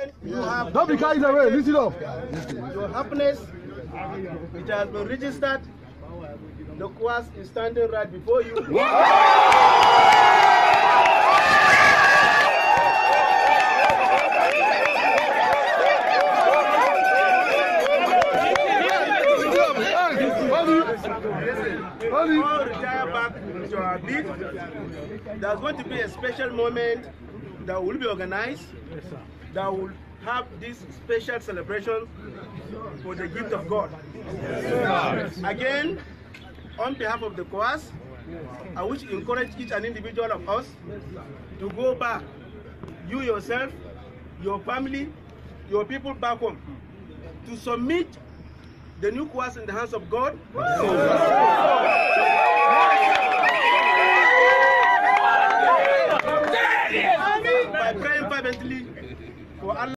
You have Don't be carried away. Listen up. your happiness. It has been registered. The COAS is standing right before you. All retire back to our beat. There's going to be a special moment that will be organized that will have this special celebration for the gift of God. Again, on behalf of the COAS, I wish to encourage each and individual of us to go back, you yourself, your family, your people back home, to submit the new COAS in the hands of God. By praying fervently for Allah.